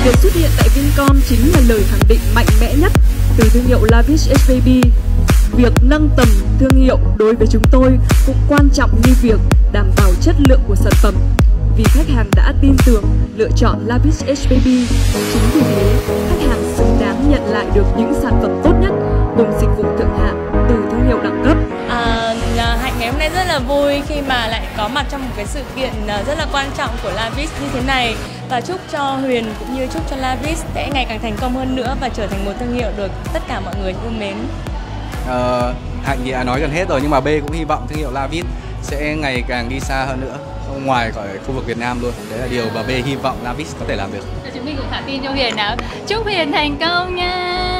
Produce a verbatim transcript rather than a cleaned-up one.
Việc xuất hiện tại Vincom chính là lời khẳng định mạnh mẽ nhất từ thương hiệu Lavish ét baby. Việc nâng tầm thương hiệu đối với chúng tôi cũng quan trọng như việc đảm bảo chất lượng của sản phẩm, vì khách hàng đã tin tưởng lựa chọn Lavish ét baby. Chính vì thế, khách hàng xứng đáng nhận lại được những sản phẩm tốt nhất cùng dịch vụ thượng hạng từ thương hiệu đẳng cấp. À, Hạnh ngày hôm nay rất là vui khi mà lại có mặt trong một cái sự kiện rất là quan trọng của Lavish như thế này, và chúc cho Huyền cũng như chúc cho Lavish sẽ ngày càng thành công hơn nữa và trở thành một thương hiệu được tất cả mọi người yêu mến. Ờ, Hạnh thì đã nói gần hết rồi, nhưng mà B cũng hy vọng thương hiệu Lavish sẽ ngày càng đi xa hơn nữa, ngoài khỏi khu vực Việt Nam luôn. Đấy là điều mà B hy vọng Lavish có thể làm được. Chúng mình cũng thả tin cho Huyền nào. Chúc Huyền thành công nha.